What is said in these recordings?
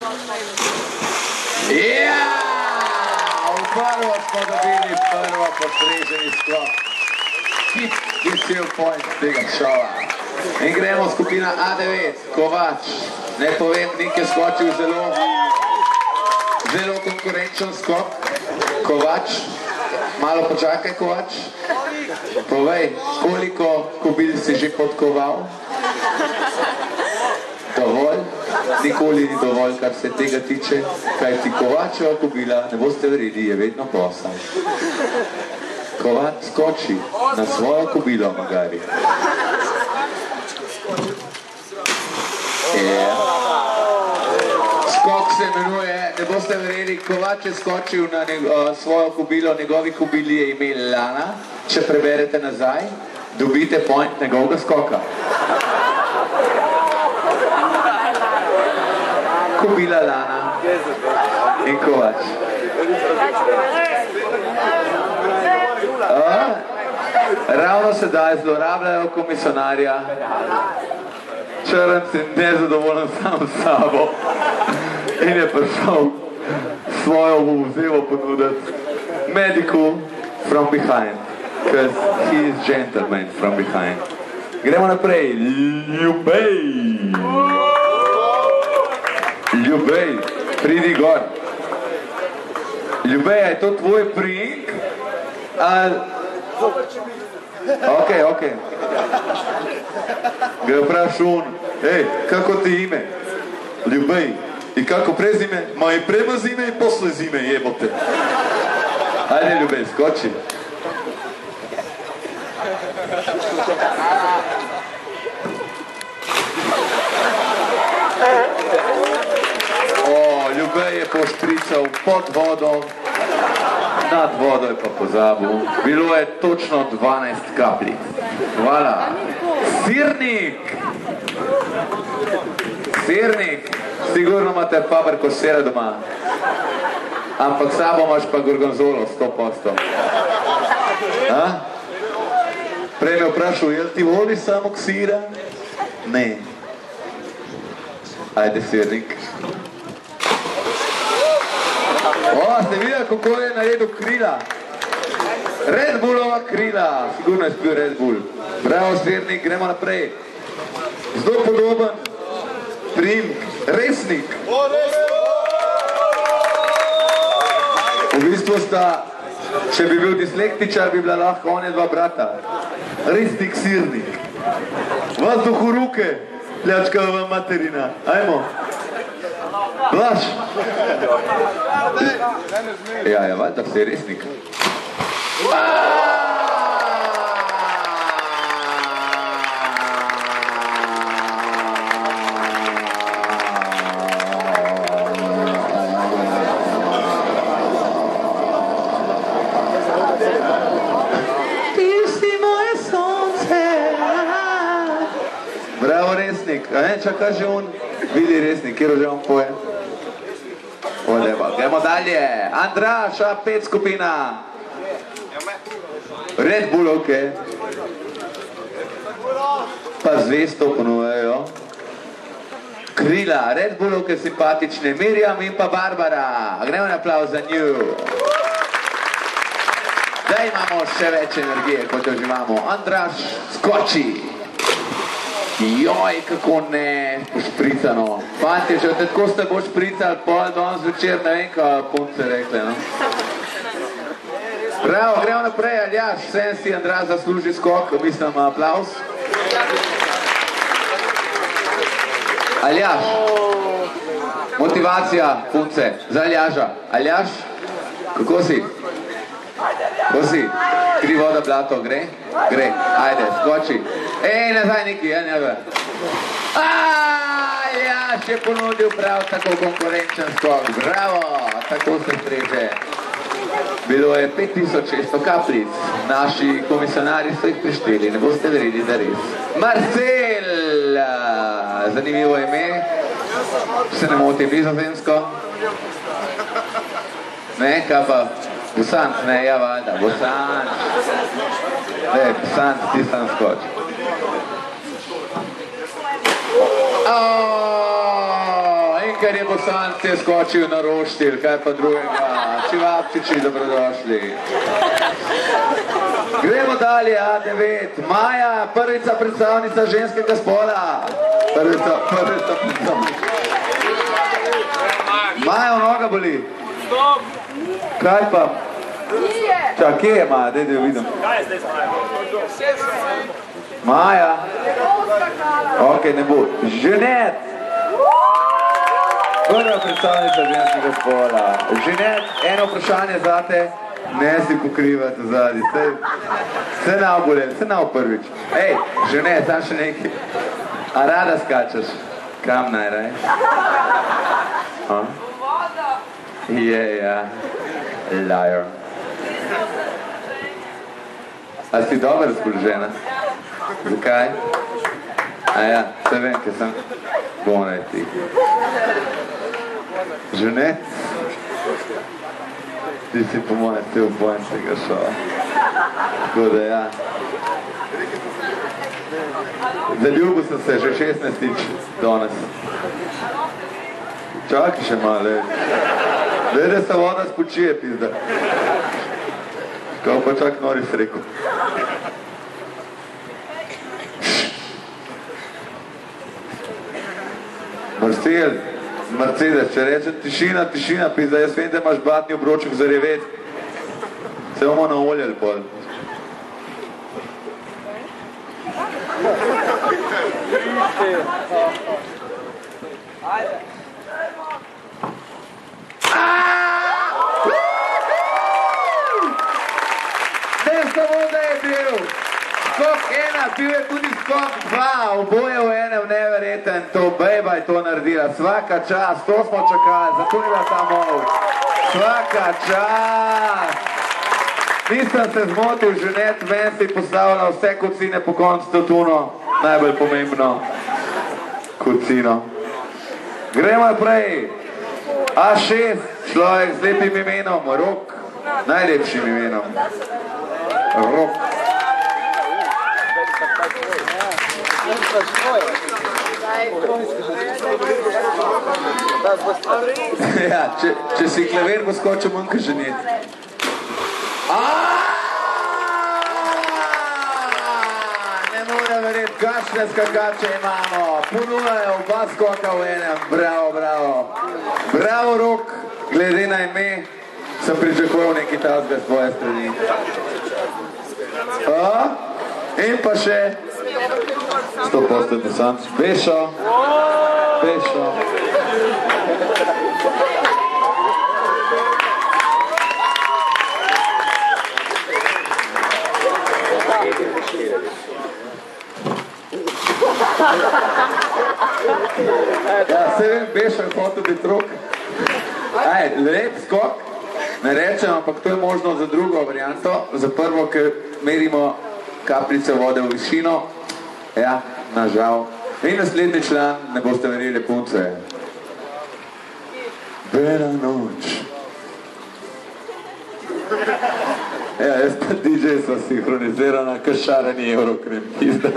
Ja, v prvo smo dobili prvo postreženi sklop. Hit je cel point tega šova. In gremo skupina A9, Kovač. Ne povem, Nik je skočil zelo konkurenčen skok. Kovač, malo počakaj Kovač. Povej, koliko kobil si že podkoval? Dovolj? Nikoli ni dovolj, kar se tega tiče, kaj ti Kovačeva kobila, ne boste verjeli, je vedno prosta. Kovač skoči na svojo kobilo magari. Skok se imenuje, ne boste verjeli, Kovač je skočil na svojo kobilo, njegovi kobili je ime Lana. Če preberete nazaj, dobite point njegovega skoka. Kobila Lana in Kovač. Ravno sedaj zlorabljajo komisionarja. Črnc je nezadovoljen sam s sabo in je prišel svojo vzevo ponuditi medical from behind, because he is gentleman from behind. Gremo naprej. Ljubej, pridi gor. Ljubej, je to tvoj priimk? Ok. Ga vprašal on, kako ti ime? Ljubej. I kako prezime? Ma i prema zime i posle zime, jebote. Ajde Ljubej, skoči. Ljubej je pošprical pod vodo, nad vodo je pa pozabil. Bilo je točno 12 kapljic. Hvala. Sirnik! Sirnik! Sigurno imate papriko sera doma. Ampak sabo imaš pa gorgonzolo, 100%. Prej me vprašal, jel ti voli samo sira? Ne. Ajde, sirnik. Ste videli, kako je naredil krila? Red Bullova krila. Sigurno je spil Red Bull. Bravo, sirnik, gremo naprej. Zelo podoben priimk. Resnik. V bistvu sta, če bi bil dislektičar, bi bila lahko on je dva brata. Resnik, sirnik. Vazduh v ruke, pljačkava materina. Ajmo. Blaž! Ja, valjda vse je resnik. Ti si moje sonce. Bravo, resnik. Čakaj že on. Vidi resnik, kjer že on poje. Gremo dalje. Andraš, A5 skupina. Red Bullovke. Pa zvesto ponujajo. Krila, Red Bullovke simpatične. Mirjam in pa Barbara. Gremo na aplauz za nju. Da imamo še več energije, kot jo že imamo. Andraš, skoči. Joj, kako ne, pošpricano. Fantje, že tako ste bo špricali, pol danes večer, ne vem, kaj punce rekle, no. Bravo, gremo naprej, Aljaš, vsem si Andraž zasluži skok, mislim, aplauz. Aljaš, motivacija, punce, za Aljaža. Aljaš, kako si? Kako si? Kri voda, blato, gre? Gre, ajde, skoči. Nazaj neki, njega. Aljaš je ponudil prav tako konkurenčen skok. Bravo, tako se streže. Bilo je 5600 kapljic. Naši komisionari so jih prišteli, ne boste verjeli, da res. Marcel! Zanimivo ime. Se ne motim, nizozemsko. Ne, kaj pa? Busanc, ne, ja valjda, Busanc. Ne, Busanc, ti sam skoč. In ker je Bosanc je skočil na roštilj, kaj pa drugega. Čivapčiči, dobrodošli. Gremo dalje, A9. Maja, prvica predstavnica ženskega spola. Prvica predstavnica. Maja, noga boli. Kaj pa? Čak, kje je Maja? Dej, da jo vidim. Kaj je zdaj s Maja? Maja. Ok, ne bo. Ženet. Prva predstavnica ženskega spola. Ženet, eno vprašanje zate. Ne si pokrivati vzadi. Vse na obolel, vse na prvič. Ej, Ženet, sam še nekaj. A rada skačeš? Kam najraj? Je, ja. Liar. A si dobro razpoložena? Zakaj? A ja, se vem, ker sem bonaj ti. Ženet? Ti si po mojem cel pojem tega šova. Tako da ja. Zaljubil sem se že 16-tič danes. Čakaj še malo, Dej, da se voda spočije, pizda. Kao pa čak Noris rekel. Mercedes, če rečem tišina, pizda, jaz vem, da imaš blatni obroček za revet. Se bomo naoljali pol. Ne samo, da je bil skok 1, bil je tudi skok 2, oboje v enem, neverjeten, to bejba je to naredila, svaka čast, to smo čakali, zato je bila ta moč, svaka čast. Nisem se zmotil, Ženet, ven si postavila vse kocine po koncu Totuno, najbolj pomembno kocino. Gremo naprej. A6, človek z lepim imenom, Rok, najlepšim imenom. Rok. Ja, če si klaver, bo skočil manjka Ženet. Ne more verjeti, kakšne skakače imamo. Ponujajo oba skoka v enem. Bravo, bravo. Bravo, Rok. Glede na ime, sem pričakoval nekaj tazga s tvoje strani. In pa še 100% Bosanc. Bešo. Bešo. Ja, se vem, Bešo je hotel biti Rok. Lep skok, ne rečem, ampak to je možno za drugo varianto. Za prvo, ker merimo kapljice vode v višino. Ja, nažal. In naslednji član, ne boste verjeli, punce. Bela noč. Ja, jaz pa DJ sva sinhronizirana, kašarani Eurokrem.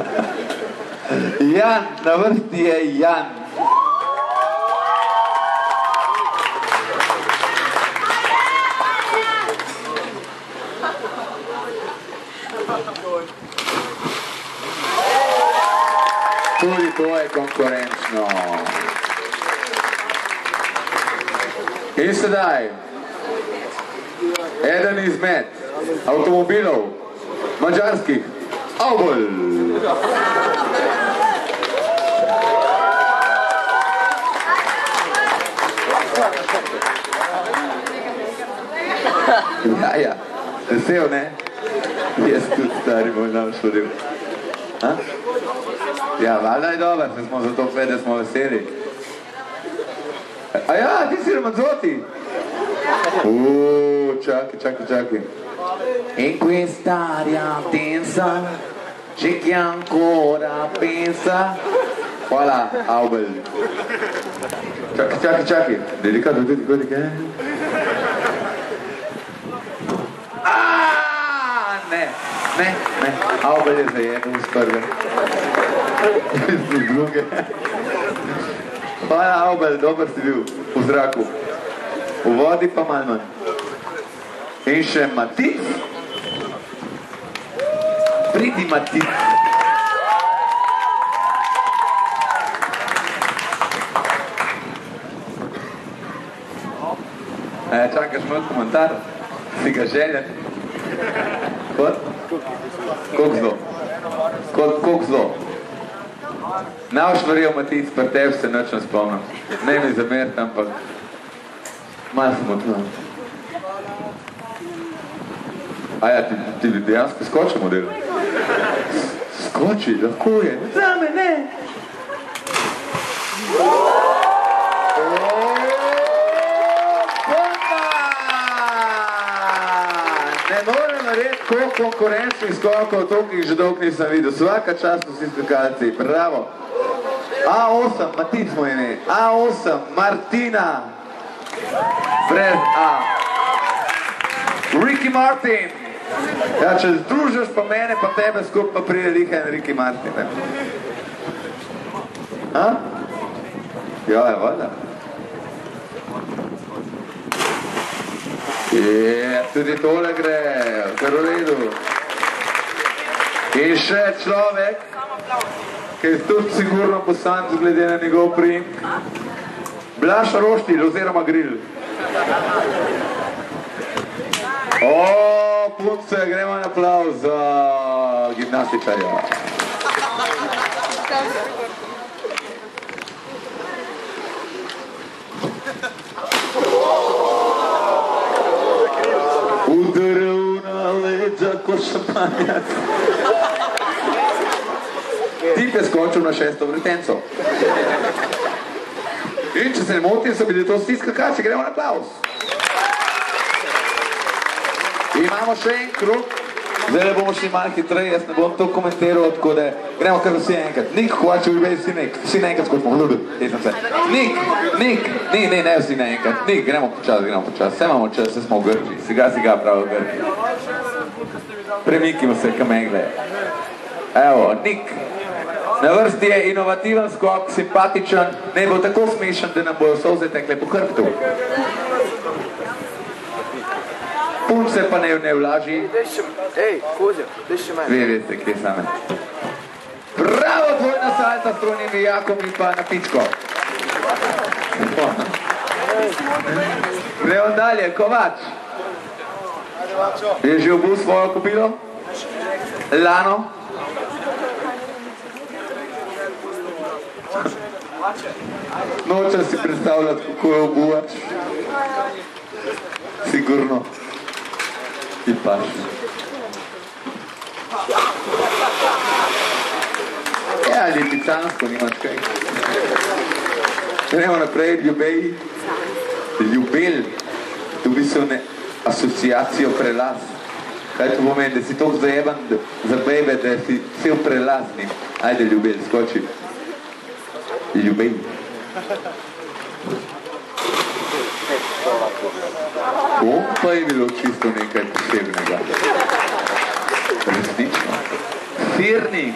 Jan, na vrsti je Jan. Tudi to je konkurenčno. In sedaj, eden izmed avtomobilov mađarskih Aubel. Ja, vesel, ne? Jaz tudi stari moj nam šodil. Ja, valjda je dober, se smo zato pet, da smo veseli. A ja, ti si Ramazotti. Čakaj. E questa aria tensa, c'è chi ancora pensa. Hvala, Aubel. Čakaj. Delikato tudi kodi kaj? Ne. Aubel je zajedel iz prve. Iz druge. Hvala, Abel, dober si bil v zraku. V vodi pa malo manj. In še Matic. Pridi, Matic. Čakaš moj komentar? Si ga željen? Kot? Koliko zlo? Koliko zlo? Naš verjel, Matic, pri tebi se nič ne spomnim. Ne mi zameriti, ampak malo sem odmah. Aja, ti bi dejansko skočil model? Skoči, lahko je. Zame ne! Ne morem narediti koliko konkurenčnih skokov, toliko jih že dolgo nisem videl. Svaka čast vsi skakalci, bravo. A8, Matic mu ime. A8, Martina. Brez A. Ricky Martin. Ja, če združiš pa mene, pa tebe skup, pa pride Rika in Ricky Martin. A? Ja, je voda. Tudi tole gre, kar v redu. In še človek, ki je tudi sigurno poslanec glede na njegov priimek. Blaž Roštilj oziroma Grill. Punce, gremo na aplavz za gimnastičarja. Udaril na leđa ko šampanjac. Tip je skočil na 6. vretenco. In če se ne motim, so bili to vsi skakači, gremo na aplavz. Imamo še en krug, zdaj bomo šli malo hitreje, jaz ne bom to komentiral, tako da gremo kar vsi enkrat. Nik, hoče bi bili vsi naenkrat skočimo, Nik, ne vsi naenkrat, Nik, gremo počas, vse imamo čas, vse smo v Grči, siga prav v Grči. Premikimo se, kam engle. Evo, Nik, na vrsti je inovativen skok, simpatičen, ne bo tako smešen, da nam bojo solze tekle po hrbtu. Punce pa ne vlaži. Ej, Kozja, dešče meni. Vi veste, kje same. Bravo, dvojna salta s trojnimi jakom in pa na pičko. Gremo dalje, Kovač. Je že obul svojo kopilo? Lano? Nočem si predstavljati, kako je obuvač. Sigurno. Ti paš. Ja, lipicansko, nimaš kaj. Gremo naprej, Ljubej. Ljubel. To bi se asociacijo prelaz. Kaj to pomeni, da si toliko zajeban za bebe, da si cel prelaznik. Ajde, Ljubel, skoči. Ljubej. To pa je bilo čisto nekaj posebnega. Resnično. Firnik.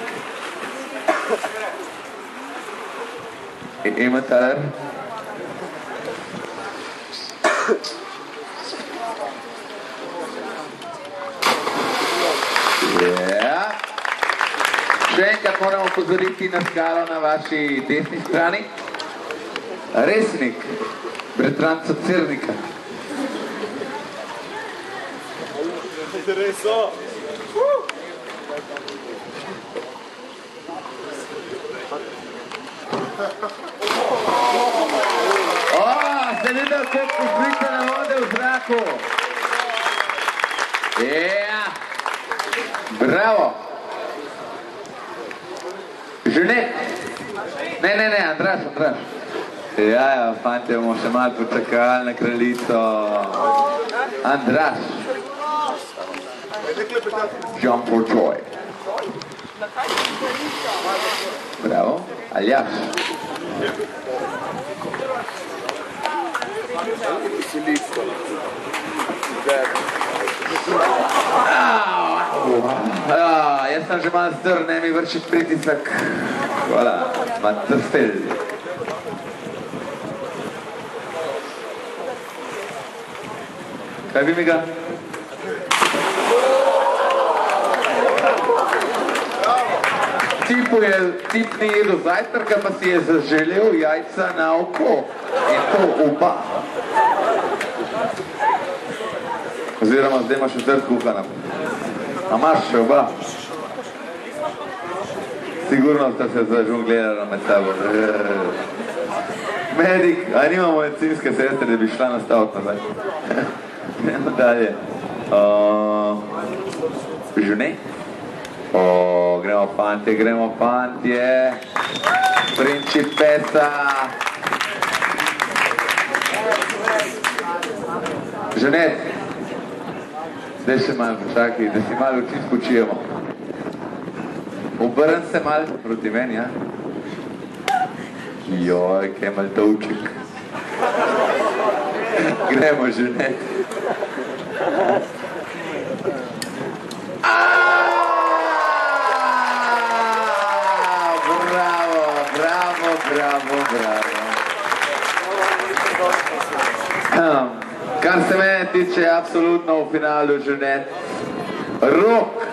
Ematar. Še enkrat moramo pozoriti na skalo na vaši desni strani. Resnik. Bratranca Cernika. Reso. Ste videli, koliko zbritene vode v zraku? Ja. Bravo. Žunet. Ne, Andraš. Ja, fante, bomo še malo počakali na kraljico. Andraš. Jump for joy. Bravo. Aljaš. Jaz sem že malo zdr, ne mi vršiti pritisek. Hvala, Matrfel. Kaj bi mi ga? Tip ni jedel zajtrka, pa si je zaželel jajca na oko. In to oba. Oziroma, zdaj imaš vzdrt kuhana. A imaš še oba? Sigurno sta se zažonglerala med sabo. Medik, a nimamo medicinske sestre, da bi šla nastaviti nazaj. Gremo dalje. Žene? Gremo fantje. Principesa. Žanet, zdaj še malo počakaj, da si malo oči spočijemo. Obrn se malo proti meni, ja? Joj, kaj mal dolček. Gremo, Žanet. Bravo. Kar se mene tiče, absolutno v finalu Žanet. Rok.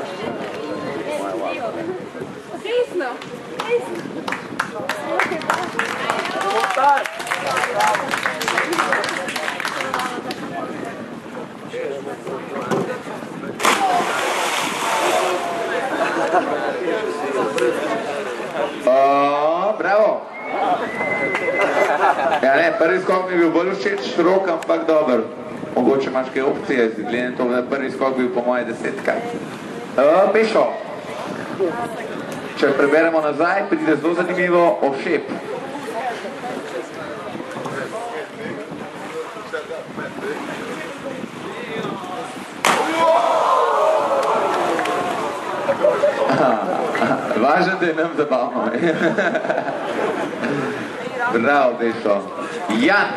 Bravo. Ja ne, prvi skok mi je bil bolj všeč, Rok, ampak dober. Mogoče imaš kaj opcije, glede to, da prvi skok bil po moje 10-krat. Pešo. Če preberemo nazaj, pride zelo zanimivo Ošep. Važno, da je nam zabavno. Bravo, Pešo. Jan.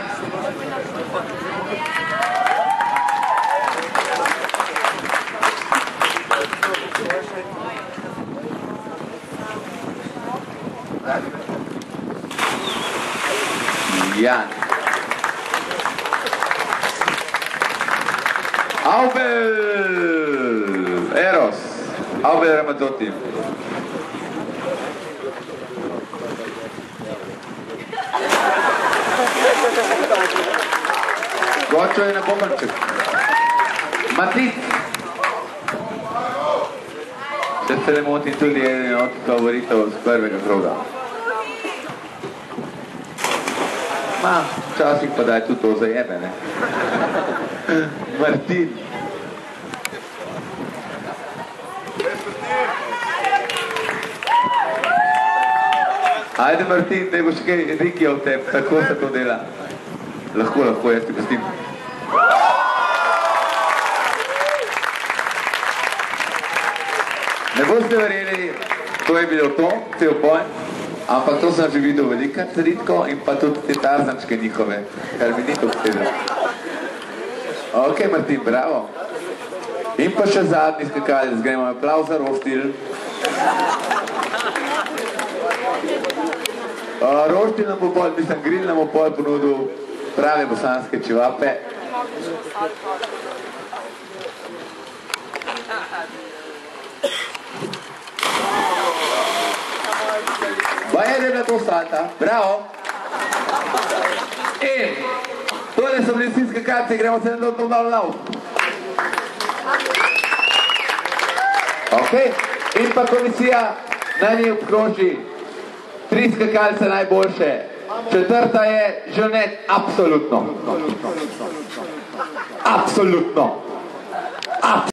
Jan. Aubel. Eros. Aubel Ramazzotti. Gočo je na pokrček. Matic. Če se ne motim, tudi eden od favoritov z prvega kroga. Včasih pa daj tudi to zajebe, ne? Martin. Ajde, Martin, da boš kaj Riki od tebe, tako se to dela. Lahko, jaz ti pustim. Ne boste verjeli, to je bilo to, cel pojem, ampak to sem že videl velikrat ritko in pa tudi te tarzančke njihove, kar mi ni to vsedel. Ok, Martin, bravo. In pa še zadnji skakalec, gremo aplauz za Roštilj. Roštilj nam bo pol, mislim, grill nam bo pol ponudil prave bosanske čevape. Baje, da je bila to salta. Bravo. In tole so bili vsi skakalci, gremo se na to dal lav. Ok, in pa komisija naj ni obkroži 3 skakalce najboljše. 4. je Žanet, absolutno. Absolutno.